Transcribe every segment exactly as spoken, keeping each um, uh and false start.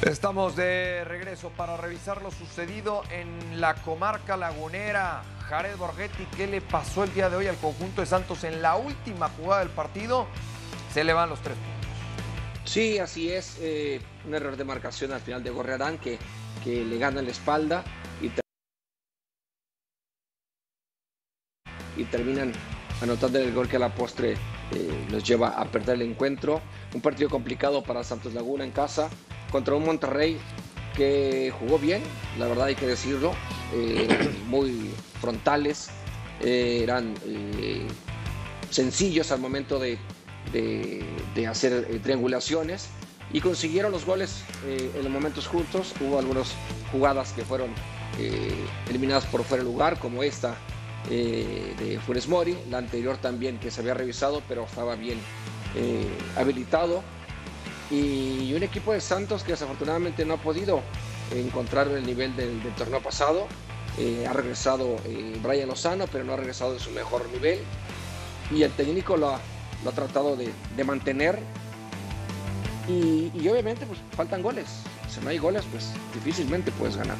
Estamos de regreso para revisar lo sucedido en la comarca lagunera. Jared Borghetti, ¿qué le pasó el día de hoy al conjunto de Santos en la última jugada del partido? Se le van los tres puntos. Sí, así es. Eh, un error de marcación al final de Gorriarán que, que le gana en la espalda y, ter y terminan anotando el gol que a la postre eh, los lleva a perder el encuentro. Un partido complicado para Santos Laguna en casa contra un Monterrey que jugó bien, la verdad hay que decirlo, eh, muy frontales, eh, eran eh, sencillos al momento de, de, de hacer eh, triangulaciones y consiguieron los goles eh, en los momentos justos. Hubo algunas jugadas que fueron eh, eliminadas por fuera de lugar, como esta eh, de Funes Mori, la anterior también que se había revisado pero estaba bien eh, habilitado. Y un equipo de Santos que desafortunadamente no ha podido encontrar el nivel del, del torneo pasado. Eh, ha regresado eh, Brian Lozano, pero no ha regresado de su mejor nivel. Y el técnico lo ha, lo ha tratado de, de mantener. Y, y obviamente pues faltan goles. Si no hay goles, pues difícilmente puedes ganar.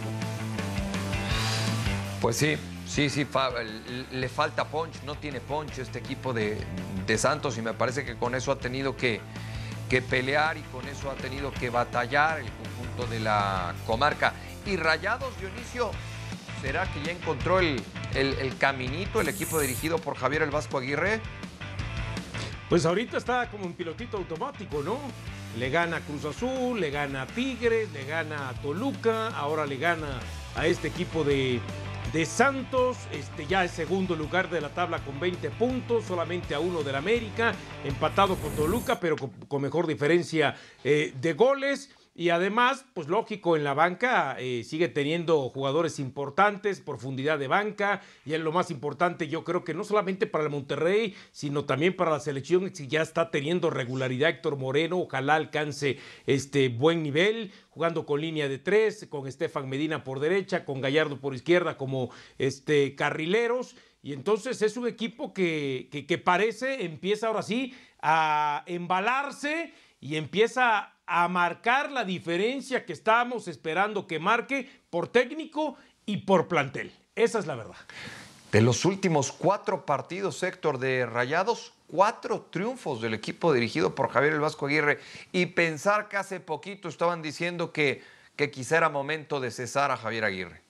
Pues sí, sí, sí, le falta punch, no tiene punch este equipo de, de Santos y me parece que con eso ha tenido que... que pelear y con eso ha tenido que batallar el conjunto de la comarca. Y Rayados, Dionisio, ¿será que ya encontró el, el, el caminito el equipo dirigido por Javier el Vasco Aguirre? Pues ahorita está como un pilotito automático, ¿no? Le gana a Cruz Azul, le gana a Tigres, le gana a Toluca, ahora le gana a este equipo de... de Santos, este ya es segundo lugar de la tabla con veinte puntos, solamente a uno del América, empatado con Toluca, pero con, con mejor diferencia eh, de goles. Y además, pues lógico, en la banca eh, sigue teniendo jugadores importantes, profundidad de banca, y es lo más importante, yo creo que no solamente para el Monterrey, sino también para la selección, si ya está teniendo regularidad Héctor Moreno, ojalá alcance este buen nivel, jugando con línea de tres, con Estefan Medina por derecha, con Gallardo por izquierda como este carrileros, y entonces es un equipo que, que, que parece, empieza ahora sí a embalarse y empieza a marcar la diferencia que estábamos esperando que marque por técnico y por plantel. Esa es la verdad. De los últimos cuatro partidos, Héctor, de Rayados, cuatro triunfos del equipo dirigido por Javier el Vasco Aguirre. Y pensar que hace poquito estaban diciendo que, que quizá era momento de cesar a Javier Aguirre.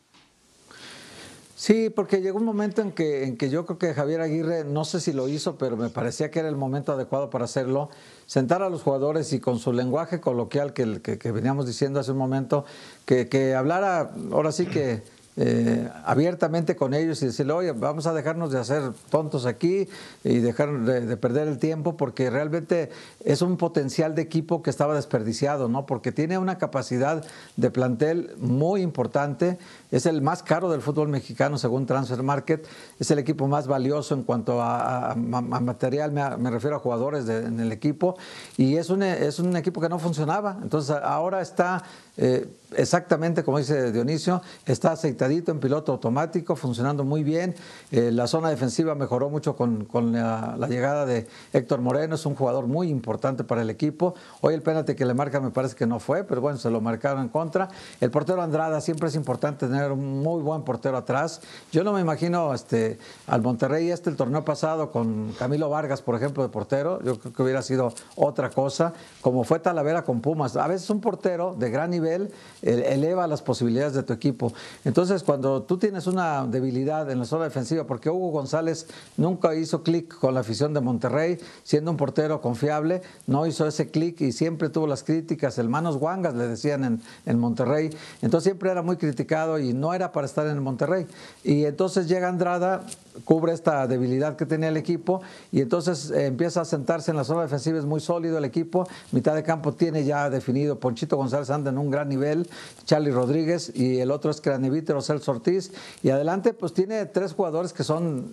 Sí, porque llegó un momento en que, en que yo creo que Javier Aguirre, no sé si lo hizo, pero me parecía que era el momento adecuado para hacerlo, sentar a los jugadores y con su lenguaje coloquial que, que, que veníamos diciendo hace un momento, que, que hablara, ahora sí que eh, abiertamente con ellos y decirle, oye, vamos a dejarnos de hacer tontos aquí y dejar de, de perder el tiempo, porque realmente es un potencial de equipo que estaba desperdiciado, ¿no? Porque tiene una capacidad de plantel muy importante. Es el más caro del fútbol mexicano según Transfer Market, es el equipo más valioso en cuanto a, a, a material, me, me refiero a jugadores de, en el equipo, y es un, es un equipo que no funcionaba. Entonces ahora está eh, exactamente como dice Dionisio, está aceitadito en piloto automático, funcionando muy bien. Eh, la zona defensiva mejoró mucho con, con la, la llegada de Héctor Moreno, es un jugador muy importante para el equipo. Hoy el penalti que le marca me parece que no fue, pero bueno, se lo marcaron en contra. El portero Andrada, siempre es importante tener un muy buen portero atrás. Yo no me imagino este, al Monterrey este el torneo pasado con Camilo Vargas, por ejemplo, de portero. Yo creo que hubiera sido otra cosa, como fue Talavera con Pumas. A veces un portero de gran nivel eleva las posibilidades de tu equipo. Entonces, cuando tú tienes una debilidad en la zona defensiva, porque Hugo González nunca hizo clic con la afición de Monterrey, siendo un portero confiable, no hizo ese clic y siempre tuvo las críticas, el manos guangas le decían en, en Monterrey, entonces siempre era muy criticado y no era para estar en el Monterrey. Y entonces llega Andrada, cubre esta debilidad que tenía el equipo y entonces eh, empieza a sentarse en la zona defensiva, es muy sólido el equipo, mitad de campo tiene ya definido, Ponchito González anda en un gran nivel, Charlie Rodríguez y el otro es Craneviter delantero Celso Ortiz, y adelante pues tiene tres jugadores que son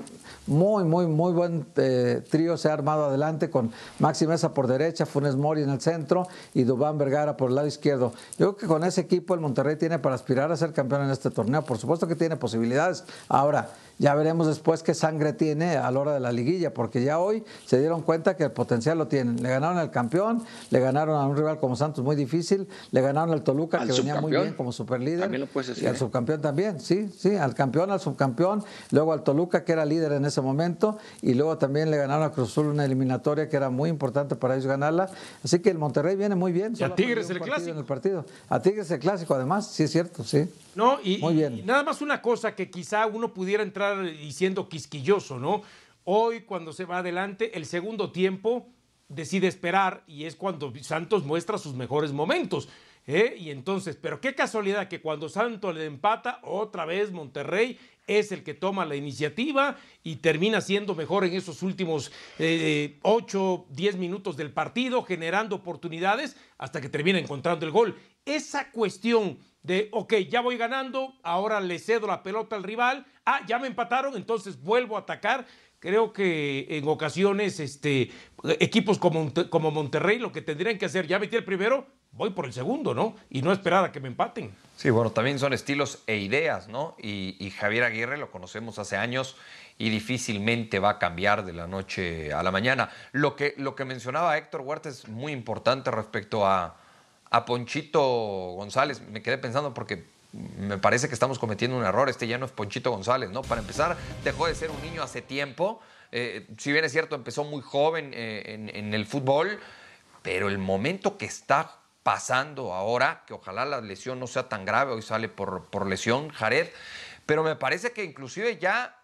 muy, muy, muy buen eh, trío se ha armado adelante, con Maxi Meza por derecha, Funes Mori en el centro y Dubán Vergara por el lado izquierdo. Yo creo que con ese equipo el Monterrey tiene para aspirar a ser campeón en este torneo. Por supuesto que tiene posibilidades. Ahora, ya veremos después qué sangre tiene a la hora de la liguilla, porque ya hoy se dieron cuenta que el potencial lo tienen. Le ganaron al campeón, le ganaron a un rival como Santos muy difícil, le ganaron al Toluca, al que venía muy bien como superlíder. También lo puedes decir, y al ¿eh? subcampeón también, sí, sí, al campeón, al subcampeón, luego al Toluca, que era líder en ese momento, y luego también le ganaron a Cruz Azul una eliminatoria que era muy importante para ellos ganarla. Así que el Monterrey viene muy bien. Y a Tigres el clásico. En el partido. A Tigres el clásico, además, sí es cierto, sí. No, y, muy bien. y nada más una cosa que quizá uno pudiera entrar diciendo quisquilloso, ¿no? Hoy, cuando se va adelante, el segundo tiempo decide esperar y es cuando Santos muestra sus mejores momentos. ¿eh? Y entonces, pero qué casualidad que cuando Santos le empata, otra vez Monterrey es el que toma la iniciativa y termina siendo mejor en esos últimos eh, ocho, diez minutos del partido, generando oportunidades hasta que termina encontrando el gol. Esa cuestión de, ok, ya voy ganando, ahora le cedo la pelota al rival, ah, ya me empataron, entonces vuelvo a atacar. Creo que en ocasiones este, equipos como, como Monterrey lo que tendrían que hacer, ya metí el primero, voy por el segundo, ¿no? Y no esperar a que me empaten. Sí, bueno, también son estilos e ideas, ¿no? Y, y Javier Aguirre lo conocemos hace años y difícilmente va a cambiar de la noche a la mañana. Lo que, lo que mencionaba Héctor Huerta es muy importante respecto a, a Ponchito González. Me quedé pensando porque me parece que estamos cometiendo un error. Este ya no es Ponchito González, ¿no? Para empezar, dejó de ser un niño hace tiempo. Eh, si bien es cierto, empezó muy joven eh, en, en el fútbol, pero el momento que está pasando ahora, que ojalá la lesión no sea tan grave, hoy sale por, por lesión Jared, pero me parece que inclusive ya,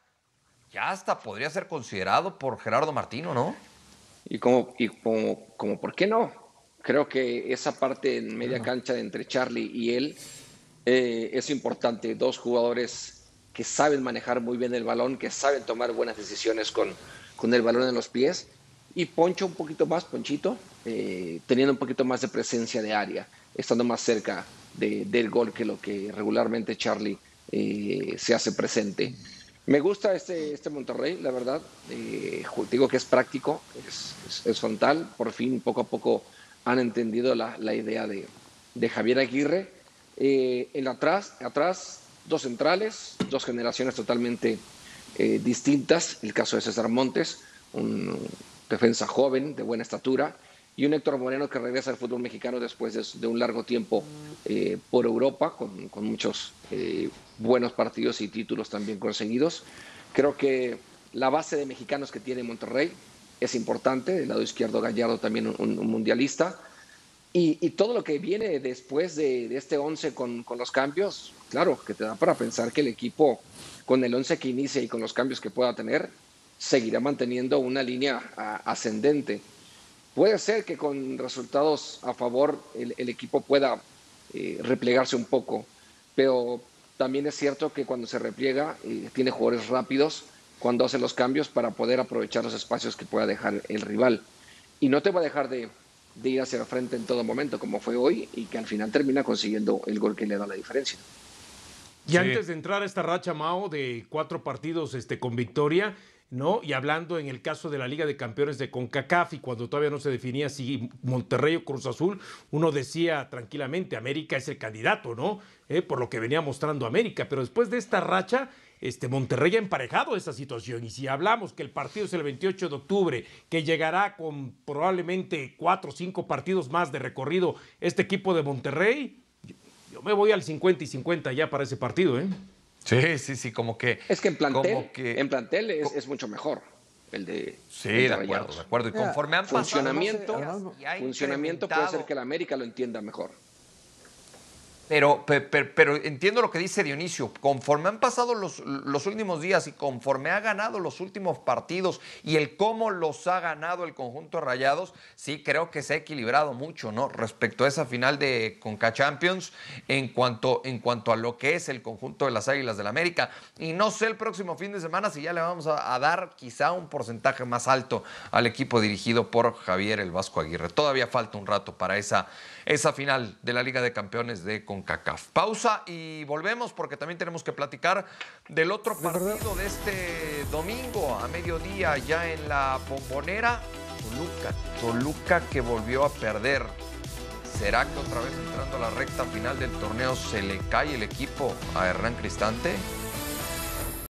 ya hasta podría ser considerado por Gerardo Martino, ¿no? Y como, y como, como ¿por qué no? Creo que esa parte en media cancha entre Charlie y él eh, es importante. Dos jugadores que saben manejar muy bien el balón, que saben tomar buenas decisiones con, con el balón en los pies. Y Poncho un poquito más, Ponchito, eh, teniendo un poquito más de presencia de área, estando más cerca de, del gol que lo que regularmente Charlie eh, se hace presente. Me gusta este, este Monterrey, la verdad. Eh, digo que es práctico, es, es, es frontal. Por fin, poco a poco, han entendido la, la idea de, de Javier Aguirre. Eh, en atrás, atrás, dos centrales, dos generaciones totalmente eh, distintas. El caso de César Montes, un defensa joven, de buena estatura, y un Héctor Moreno que regresa al fútbol mexicano después de, de un largo tiempo eh, por Europa, con, con muchos eh, buenos partidos y títulos también conseguidos. Creo que la base de mexicanos que tiene Monterrey es importante. Del lado izquierdo, Gallardo, también un, un mundialista. Y, y todo lo que viene después de, de este once con, con los cambios, claro, que te da para pensar que el equipo, con el once que inicia y con los cambios que pueda tener, seguirá manteniendo una línea a, ascendente. Puede ser que con resultados a favor el, el equipo pueda eh, replegarse un poco, pero también es cierto que cuando se repliega eh, tiene jugadores rápidos cuando hace los cambios para poder aprovechar los espacios que pueda dejar el rival. Y no te va a dejar de, de ir hacia el frente en todo momento, como fue hoy, y que al final termina consiguiendo el gol que le da la diferencia. Y sí, antes de entrar a esta racha, Mao, de cuatro partidos este, con victoria, ¿no? Y hablando en el caso de la Liga de Campeones de CONCACAF, y cuando todavía no se definía si Monterrey o Cruz Azul, uno decía tranquilamente, América es el candidato, ¿no? Eh, por lo que venía mostrando América, pero después de esta racha, este, Monterrey ha emparejado esa situación, y si hablamos que el partido es el veintiocho de octubre, que llegará con probablemente cuatro o cinco partidos más de recorrido este equipo de Monterrey, yo, yo me voy al cincuenta y cincuenta ya para ese partido, ¿eh? Sí, sí, sí, como que... Es que en plantel, como que, en plantel es, es mucho mejor el de... Sí, el de de acuerdo, de acuerdo. Y conforme han funcionamiento, pasado... Funcionamiento puede ser que el América lo entienda mejor. Pero, pero, pero entiendo lo que dice Dionisio. Conforme han pasado los, los últimos días y conforme ha ganado los últimos partidos y el cómo los ha ganado el conjunto de Rayados, sí creo que se ha equilibrado mucho, ¿no? Respecto a esa final de Conca Champions en cuanto, en cuanto a lo que es el conjunto de las Águilas del América. Y no sé el próximo fin de semana si ya le vamos a, a dar quizá un porcentaje más alto al equipo dirigido por Javier el Vasco Aguirre. Todavía falta un rato para esa, esa final de la Liga de Campeones de Conca CONCACAF. Pausa y volvemos porque también tenemos que platicar del otro partido de este domingo a mediodía ya en la Bombonera. Toluca, Toluca que volvió a perder. ¿Será que otra vez entrando a la recta final del torneo se le cae el equipo a Hernán Cristante?